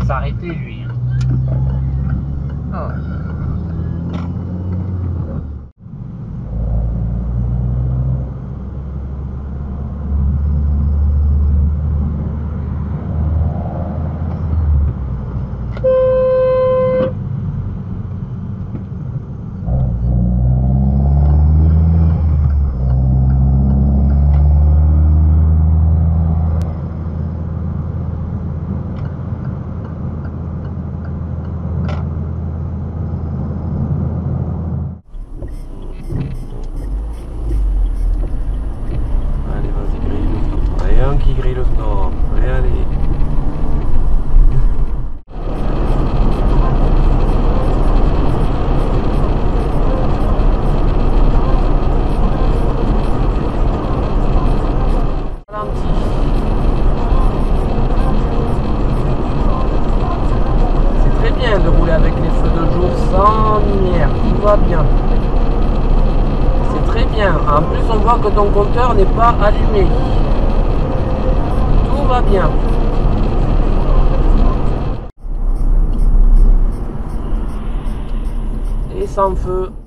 s'arrêter lui. Ah. Qui grille le stop. Et allez. C'est très bien de rouler avec les feux de jour sans lumière, tout va bien. C'est très bien. En plus, on voit que ton compteur n'est pas allumé. Tout va bien. Et sans feu.